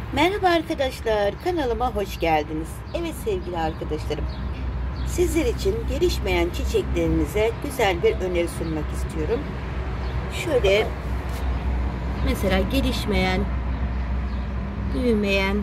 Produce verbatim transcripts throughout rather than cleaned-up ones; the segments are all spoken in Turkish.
Merhaba arkadaşlar, kanalıma hoş geldiniz. Evet sevgili arkadaşlarım, sizler için gelişmeyen çiçeklerinize güzel bir öneri sunmak istiyorum. Şöyle mesela gelişmeyen, büyümeyen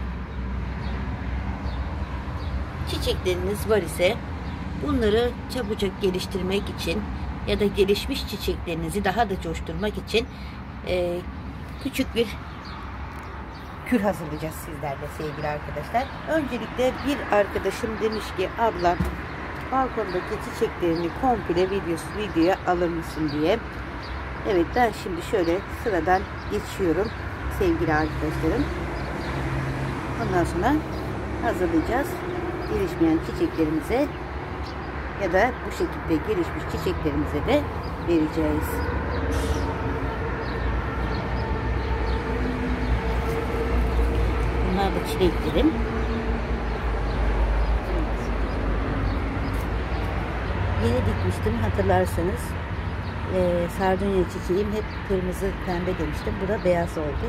çiçekleriniz var ise bunları çabucak geliştirmek için ya da gelişmiş çiçeklerinizi daha da coşturmak için e, küçük bir kür hazırlayacağız sizlerle sevgili arkadaşlar. Öncelikle bir arkadaşım demiş ki abla balkondaki çiçeklerini komple videosu videoya alır mısın diye. Evet, ben şimdi şöyle sıradan geçiyorum sevgili arkadaşlarım. Ondan sonra hazırlayacağız. Gelişmeyen çiçeklerimize ya da bu şekilde gelişmiş çiçeklerimize de vereceğiz. Bunlar da çileklerim. Evet. Yeni dikmiştim hatırlarsanız. Ee, sardunya çiçeğim hep kırmızı pembe demiştim. Bu da beyaz oldu.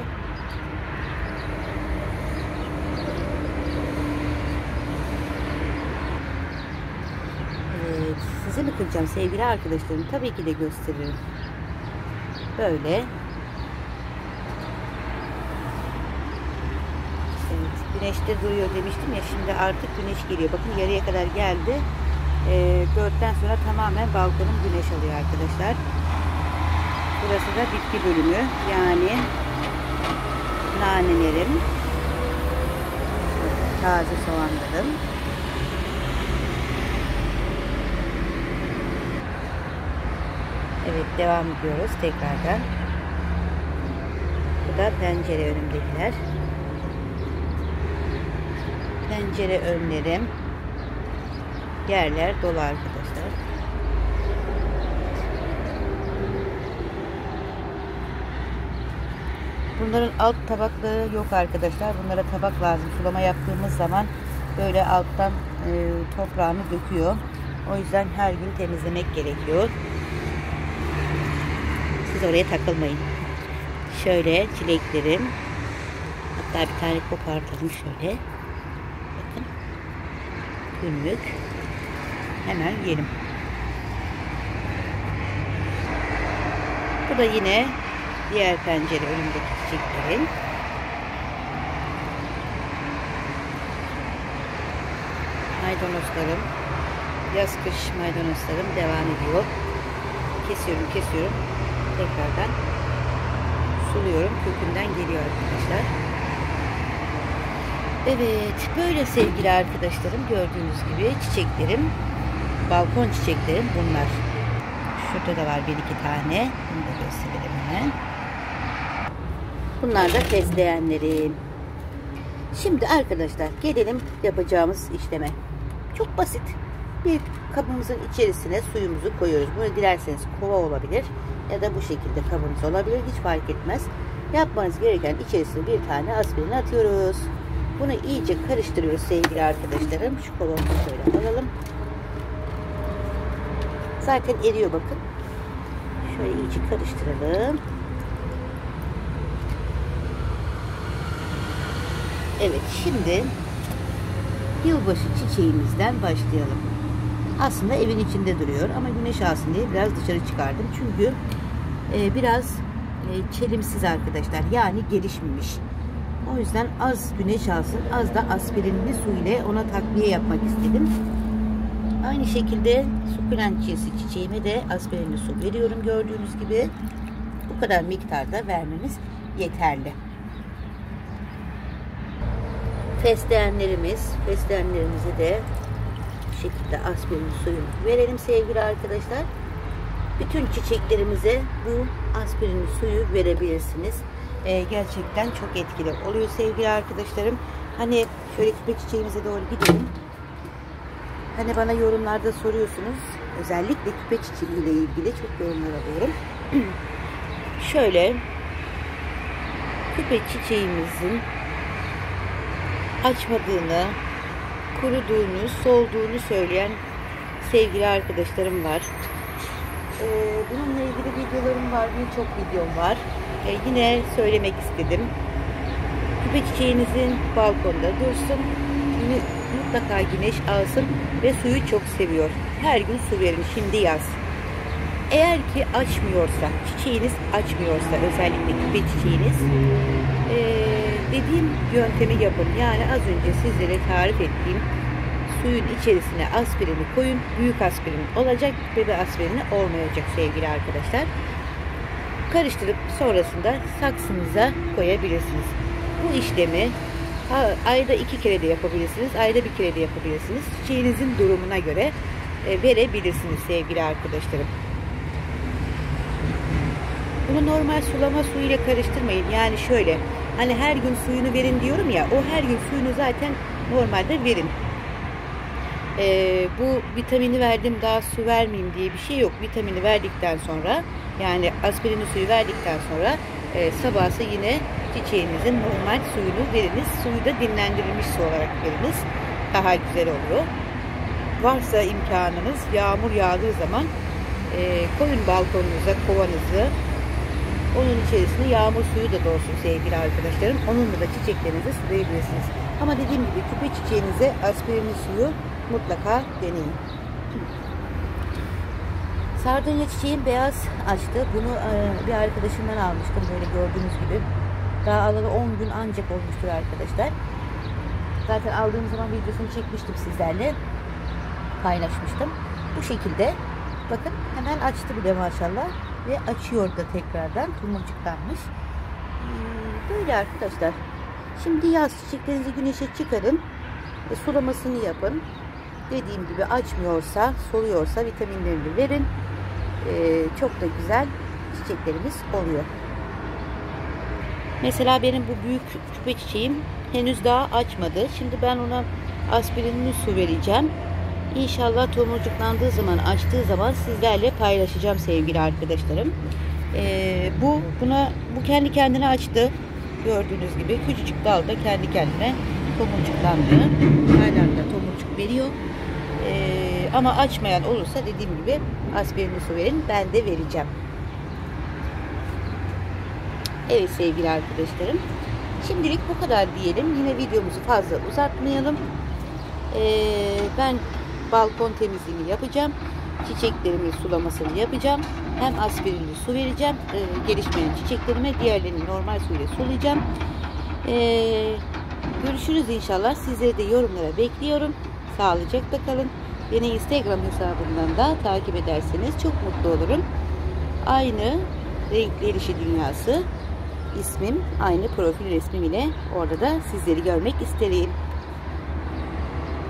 Evet, size mi kıracağım sevgili arkadaşlarım? Tabii ki de gösteririm. Böyle. Güneşte duruyor demiştim ya, şimdi artık güneş geliyor. Bakın yarıya kadar geldi. E, dörtten sonra tamamen balkonum güneş alıyor arkadaşlar. Burası da bitki bölümü. Yani nanelerim, taze soğanlarım. Evet, devam ediyoruz tekrardan. Bu da pencere önümdekiler. Pencere önlerim, yerler dolu arkadaşlar. Bunların alt tabakları yok arkadaşlar. Bunlara tabak lazım. Sulama yaptığımız zaman böyle alttan e, toprağını döküyor. O yüzden her gün temizlemek gerekiyor. Siz oraya takılmayın. Şöyle çileklerim. Hatta bir tane kopartalım şöyle. Günlük hemen yiyelim. Bu da yine diğer pencere önündeki çiçeklerin. Maydanozlarım, yaz kış maydanozlarım devam ediyor. Kesiyorum kesiyorum tekrardan suluyorum, kökünden geliyor arkadaşlar. Evet, böyle sevgili arkadaşlarım, gördüğünüz gibi çiçeklerim, balkon çiçeklerim bunlar. Şurada da var bir iki tane. Bunu da gösterelim hemen. Bunlar da fesleğenlerim. Şimdi arkadaşlar gelelim yapacağımız işleme. Çok basit. Bir kabımızın içerisine suyumuzu koyuyoruz. Bunu dilerseniz kova olabilir ya da bu şekilde kabımız olabilir. Hiç fark etmez. Yapmanız gereken içerisine bir tane aspirin atıyoruz. Bunu iyice karıştırıyoruz sevgili arkadaşlarım. Şu kolonu şöyle alalım. Zaten eriyor bakın. Şöyle iyice karıştıralım. Evet, şimdi yılbaşı çiçeğimizden başlayalım. Aslında evin içinde duruyor ama güneş alsın diye biraz dışarı çıkardım. Çünkü e, biraz e, çelimsiz arkadaşlar. Yani gelişmemiş. O yüzden az güneş alsın, az da aspirinli su ile ona takviye yapmak istedim. Aynı şekilde sukulent cinsi çiçeğime de aspirinli su veriyorum gördüğünüz gibi. Bu kadar miktarda vermemiz yeterli. Fesleğenlerimiz, fesleğenlerimize de bu şekilde aspirinli suyu verelim sevgili arkadaşlar. Bütün çiçeklerimize bu aspirinli suyu verebilirsiniz. Ee, gerçekten çok etkili oluyor sevgili arkadaşlarım. Hani şöyle küpe çiçeğimize doğru gidelim. Hani bana yorumlarda soruyorsunuz. Özellikle küpe çiçeği ile ilgili çok yorumlar alıyorum. Şöyle küpe çiçeğimizin açmadığını, kuruduğunu, solduğunu söyleyen sevgili arkadaşlarım var. Ee, bununla ilgili videolarım var. Birçok videom var. Ee, yine söylemek istedim. Küpe çiçeğinizin balkonda dursun. Mutlaka güneş alsın ve suyu çok seviyor. Her gün su verin, şimdi yaz. Eğer ki açmıyorsa, çiçeğiniz açmıyorsa, özellikle küpe çiçeğiniz, ee, dediğim yöntemi yapın. Yani az önce sizlere tarif ettiğim suyun içerisine aspirini koyun. Büyük aspirin olacak, bebe aspirini olmayacak sevgili arkadaşlar. Karıştırıp sonrasında saksınıza koyabilirsiniz. Bu işlemi ayda iki kere de yapabilirsiniz, ayda bir kere de yapabilirsiniz. Çiçeğinizin durumuna göre e, verebilirsiniz sevgili arkadaşlarım. Bunu normal sulama suyuyla karıştırmayın. Yani şöyle, hani her gün suyunu verin diyorum ya, o her gün suyunu zaten normalde verin. Ee, bu vitamini verdim daha su vermeyeyim diye bir şey yok. Vitamini verdikten sonra, yani aspirini suyu verdikten sonra e, sabahsı yine çiçeğinizin normal suyunu veriniz. Suyu da dinlendirilmiş su olarak veriniz. Daha güzel oluyor. Varsa imkanınız, yağmur yağdığı zaman e, koyun balkonunuza kovanızı. Onun içerisine yağmur suyu da dolsun sevgili arkadaşlarım. Onunla da çiçeklerinizi sulayabilirsiniz. Ama dediğim gibi küpe çiçeğinize aspirinli suyu mutlaka deneyin. Sardunya çiçeğim beyaz açtı. Bunu e, bir arkadaşımdan almıştım, böyle gördüğünüz gibi. Daha alalı on gün ancak olmuştur arkadaşlar. Zaten aldığım zaman videosunu çekmiştim sizlerle. Paylaşmıştım. Bu şekilde. Bakın hemen açtı bile maşallah. Ve açıyor da tekrardan. Tomurcuklanmış. Böyle arkadaşlar. Şimdi yaz çiçeklerinizi güneşe çıkarın. E, sulamasını yapın. Dediğim gibi açmıyorsa, soluyorsa vitaminlerini verin. E, çok da güzel çiçeklerimiz oluyor. Mesela benim bu büyük küpe çiçeğim henüz daha açmadı. Şimdi ben ona aspirinli su vereceğim. İnşallah tomurcuklandığı zaman, açtığı zaman sizlerle paylaşacağım sevgili arkadaşlarım. Ee, bu buna bu kendi kendine açtı. Gördüğünüz gibi küçücük dalda kendi kendine tomurcuklandı. Hala da tomurcuk veriyor. Ee, ama açmayan olursa dediğim gibi aspirinli su verin. Ben de vereceğim. Evet sevgili arkadaşlarım. Şimdilik bu kadar diyelim. Yine videomuzu fazla uzatmayalım. Ee, ben balkon temizliğini yapacağım. Çiçeklerimin sulamasını yapacağım. Hem aspirinli su vereceğim. E, gelişmeyen çiçeklerime, diğerlerini normal suyla sulayacağım. E, görüşürüz inşallah. Sizleri de yorumlara bekliyorum. Sağlıcakla kalın. Beni Instagram hesabından da takip ederseniz çok mutlu olurum. Aynı Renkli Erişi Dünyası ismim, aynı profil resmim ile orada da sizleri görmek isterim.